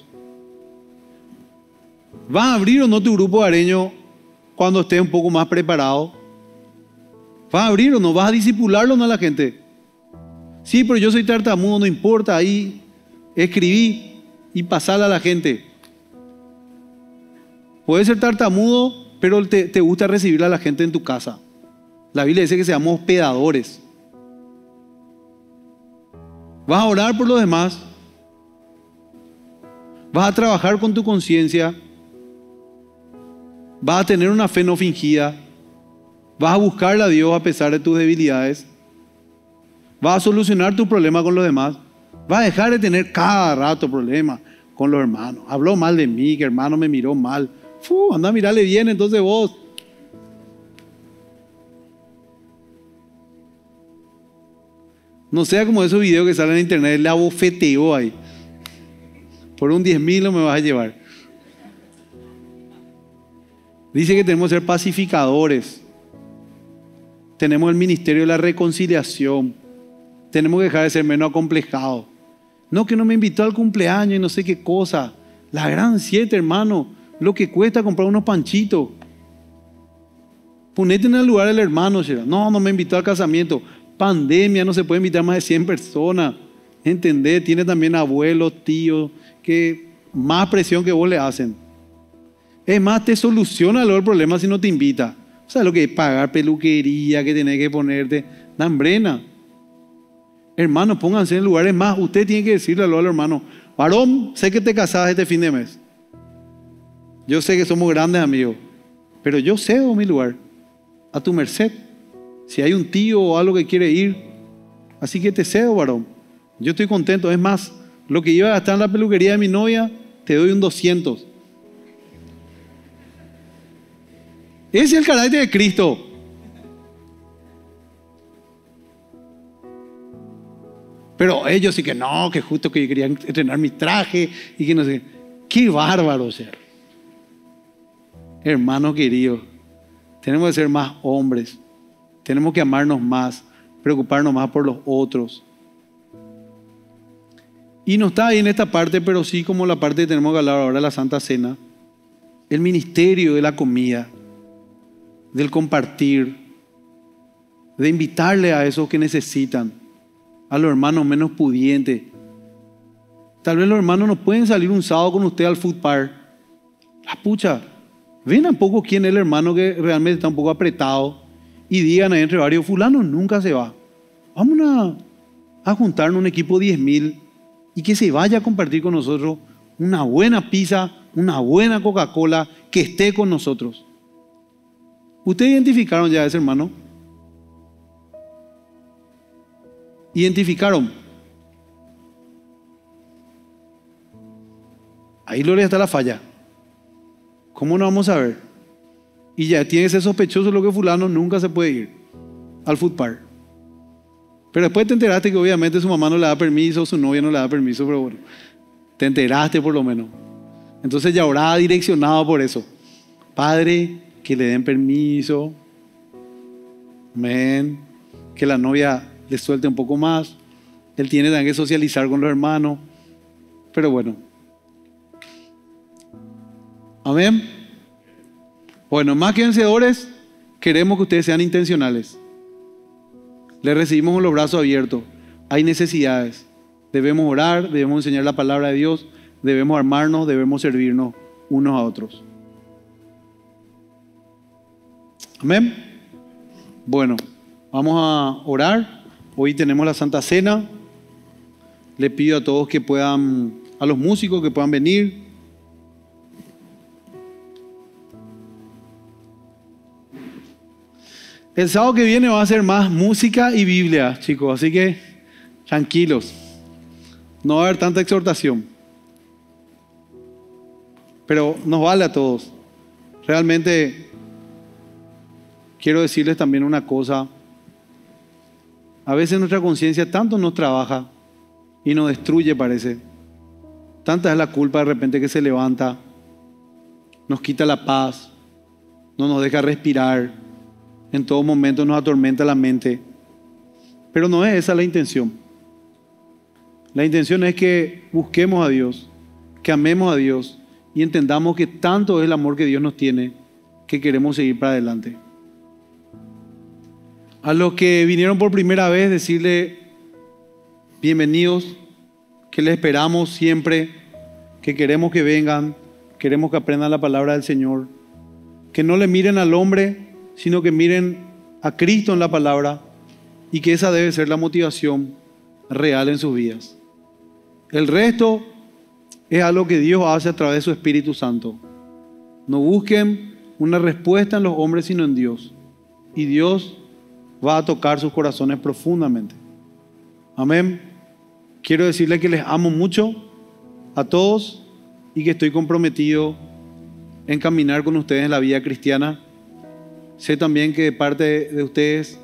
¿Vas a abrir o no tu grupo de areño cuando estés un poco más preparado? ¿Vas a abrir o no? ¿Vas a discipularlo o no a la gente? Sí, pero yo soy tartamudo, no importa, ahí escribí y pasarle a la gente. Puedes ser tartamudo, pero te, te gusta recibir a la gente en tu casa. La Biblia dice que seamos hospedadores. ¿Vas a orar por los demás? ¿Vas a trabajar con tu conciencia? ¿Vas a tener una fe no fingida? ¿Vas a buscarle a Dios a pesar de tus debilidades? ¿Vas a solucionar tu problema con los demás? ¿Vas a dejar de tener cada rato problemas con los hermanos? Habló mal de mí, que hermano me miró mal. Fu, anda a mirarle bien entonces vos. No sea como esos videos que salen en internet, le abofeteó ahí. Por un diez mil no me vas a llevar. Dice que tenemos que ser pacificadores. Tenemos el ministerio de la reconciliación. Tenemos que dejar de ser menos acomplejados. No, que no me invitó al cumpleaños y no sé qué cosa. La gran siete, hermano. Lo que cuesta comprar unos panchitos. Ponete en el lugar del hermano. No, no me invitó al casamiento. Pandemia, no se puede invitar más de cien personas. ¿Entendés? Tiene también abuelos, tíos, que más presión que vos le hacen. Es más, te soluciona luego el problema si no te invita. O sea, lo que es pagar peluquería, que tenés que ponerte. Nambrena. Hermanos, pónganse en lugares más. Usted tiene que decirle a los hermanos: varón, sé que te casás este fin de mes. Yo sé que somos grandes amigos, pero yo cedo mi lugar a tu merced. Si hay un tío o algo que quiere ir, así que te cedo, varón. Yo estoy contento. Es más, lo que iba a gastar en la peluquería de mi novia, te doy un doscientos. Ese es el carácter de Cristo. Pero ellos sí que no, que justo que querían estrenar mi traje y que no sé. Qué bárbaro, o sea. hermano querido, tenemos que ser más hombres. Tenemos que amarnos más, preocuparnos más por los otros. Y no está ahí en esta parte, pero sí como la parte que tenemos que hablar ahora de la Santa Cena. El ministerio de la comida, del compartir, de invitarle a esos que necesitan, a los hermanos menos pudientes. Tal vez los hermanos no pueden salir un sábado con usted al food park. La pucha, ven un poco quién es el hermano que realmente está un poco apretado y digan ahí entre varios, fulano nunca se va. Vamos a, a juntarnos un equipo de diez mil y que se vaya a compartir con nosotros una buena pizza, una buena Coca-Cola, que esté con nosotros. ¿Ustedes identificaron ya a ese hermano? ¿Identificaron? Ahí Gloria está la falla. ¿Cómo no vamos a ver? Y ya tiene ese sospechoso lo que fulano nunca se puede ir al food park. Pero después te enteraste que obviamente su mamá no le da permiso, su novia no le da permiso, pero bueno, te enteraste por lo menos. Entonces ya oraba direccionado por eso. Padre, que le den permiso. Amén. Que la novia le suelte un poco más. Él tiene también que socializar con los hermanos. Pero bueno. Amén. Bueno, más que vencedores, queremos que ustedes sean intencionales. Les recibimos con los brazos abiertos. Hay necesidades. Debemos orar, debemos enseñar la palabra de Dios, debemos armarnos, debemos servirnos unos a otros. Amén. Bueno, vamos a orar. Hoy tenemos la Santa Cena. Le pido a todos que puedan, a los músicos que puedan venir. El sábado que viene va a ser más música y Biblia, chicos, así que tranquilos. No va a haber tanta exhortación. Pero nos vale a todos. Realmente quiero decirles también una cosa. A veces nuestra conciencia tanto nos trabaja y nos destruye, parece. Tanta es la culpa de repente que se levanta, nos quita la paz, no nos deja respirar. En todo momento nos atormenta la mente. Pero no es esa la intención. La intención es que busquemos a Dios, que amemos a Dios y entendamos que tanto es el amor que Dios nos tiene que queremos seguir para adelante. A los que vinieron por primera vez, decirle bienvenidos, que les esperamos siempre, que queremos que vengan, queremos que aprendan la palabra del Señor, que no le miren al hombre, sino que miren a Cristo en la palabra y que esa debe ser la motivación real en sus vidas. El resto es algo que Dios hace a través de su Espíritu Santo. No busquen una respuesta en los hombres, sino en Dios. Y Dios va a tocar sus corazones profundamente. Amén. Quiero decirles que les amo mucho a todos y que estoy comprometido en caminar con ustedes en la vida cristiana. Sé también que de parte de ustedes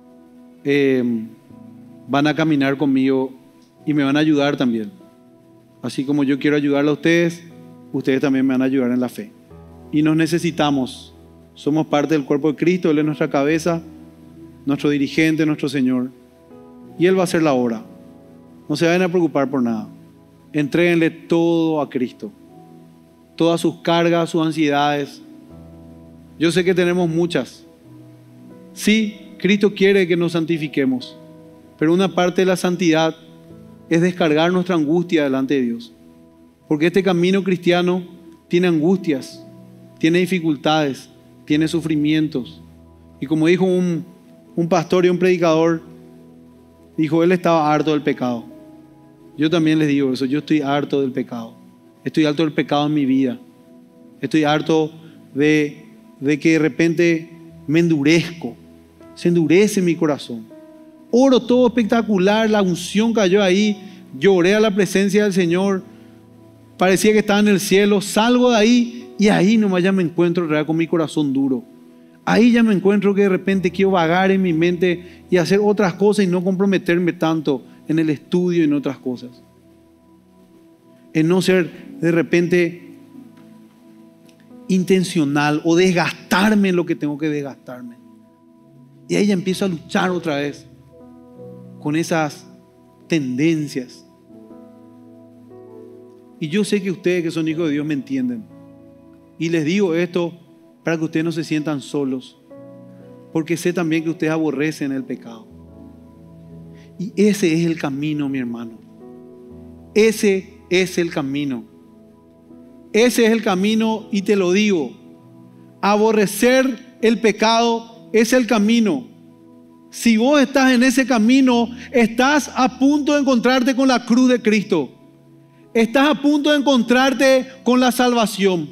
eh, van a caminar conmigo y me van a ayudar también. Así como yo quiero ayudarle a ustedes, ustedes también me van a ayudar en la fe. Y nos necesitamos. Somos parte del cuerpo de Cristo. Él es nuestra cabeza, nuestro dirigente, nuestro Señor. Y Él va a hacer la obra. No se vayan a preocupar por nada. Entréguenle todo a Cristo. Todas sus cargas, sus ansiedades. Yo sé que tenemos muchas. Sí, Cristo quiere que nos santifiquemos, pero una parte de la santidad es descargar nuestra angustia delante de Dios. Porque este camino cristiano tiene angustias, tiene dificultades, tiene sufrimientos. Y como dijo un, un pastor y un predicador, dijo, él estaba harto del pecado. Yo también les digo eso, yo estoy harto del pecado. Estoy harto del pecado en mi vida. Estoy harto de... de que de repente me endurezco, se endurece mi corazón. Oro todo espectacular, la unción cayó ahí, lloré a la presencia del Señor, parecía que estaba en el cielo, salgo de ahí y ahí nomás ya me encuentro real con mi corazón duro. Ahí ya me encuentro que de repente quiero vagar en mi mente y hacer otras cosas y no comprometerme tanto en el estudio y en otras cosas. En no ser de repente intencional o desgastarme en lo que tengo que desgastarme. Y ahí ya empiezo a luchar otra vez con esas tendencias. Y yo sé que ustedes que son hijos de Dios me entienden. Y les digo esto para que ustedes no se sientan solos, porque sé también que ustedes aborrecen el pecado. Y ese es el camino, mi hermano. Ese es el camino. Ese es el camino, y te lo digo. Aborrecer el pecado es el camino. Si vos estás en ese camino, estás a punto de encontrarte con la cruz de Cristo. Estás a punto de encontrarte con la salvación.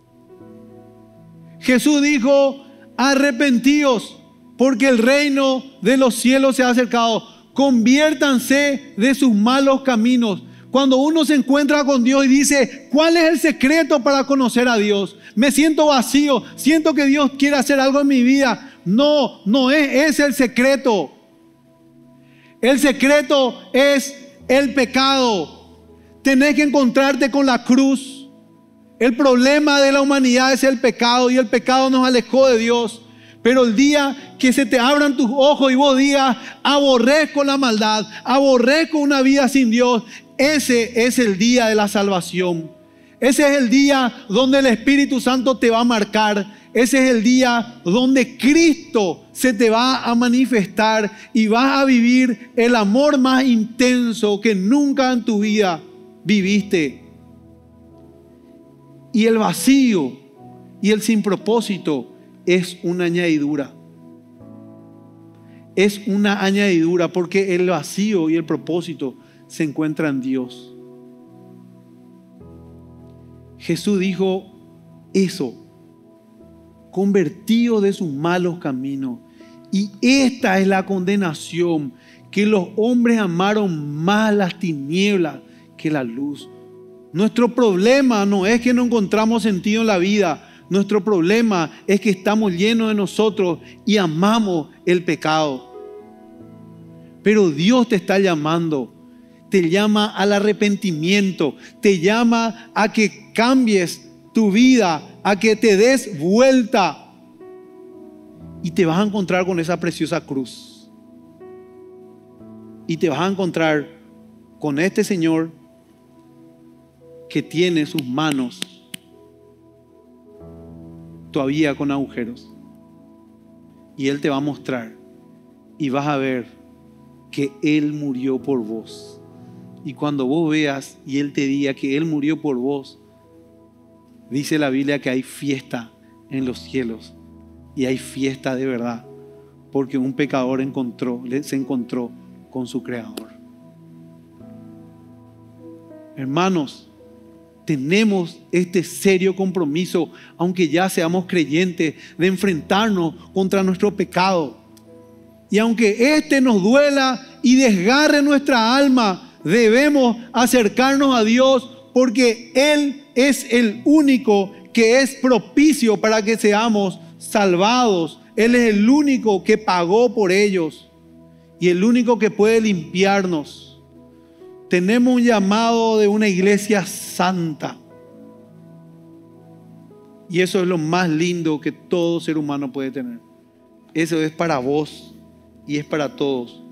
Jesús dijo: arrepentíos, porque el reino de los cielos se ha acercado. Conviértanse de sus malos caminos. Cuando uno se encuentra con Dios y dice: ¿cuál es el secreto para conocer a Dios? Me siento vacío, siento que Dios quiere hacer algo en mi vida. No, no es ese el secreto. El secreto es el pecado. Tenés que encontrarte con la cruz. El problema de la humanidad es el pecado, y el pecado nos alejó de Dios. Pero el día que se te abran tus ojos y vos digas: aborrezco la maldad, aborrezco una vida sin Dios, ese es el día de la salvación. Ese es el día donde el Espíritu Santo te va a marcar. Ese es el día donde Cristo se te va a manifestar y vas a vivir el amor más intenso que nunca en tu vida viviste. Y el vacío y el sin propósito es una añadidura. Es una añadidura, porque el vacío y el propósito se encuentran en Dios. Jesús dijo eso: convertidos de sus malos caminos. Y esta es la condenación, que los hombres amaron más las tinieblas que la luz. Nuestro problema no es que no encontramos sentido en la vida. Nuestro problema es que estamos llenos de nosotros y amamos el pecado. Pero Dios te está llamando. Te llama al arrepentimiento. Te llama a que cambies tu vida, a que te des vuelta. Y te vas a encontrar con esa preciosa cruz. Y te vas a encontrar con este Señor que tiene sus manos todavía con agujeros. Y Él te va a mostrar y vas a ver que Él murió por vos. Y cuando vos veas y Él te diga que Él murió por vos, dice la Biblia que hay fiesta en los cielos. Y hay fiesta de verdad, porque un pecador encontró, se encontró con su Creador. Hermanos, tenemos este serio compromiso, aunque ya seamos creyentes, de enfrentarnos contra nuestro pecado. Y aunque este nos duela y desgarre nuestra alma, debemos acercarnos a Dios, porque Él es el único que es propicio para que seamos salvados. Él es el único que pagó por ellos y el único que puede limpiarnos. Tenemos un llamado de una iglesia santa. Y eso es lo más lindo que todo ser humano puede tener. Eso es para vos y es para todos.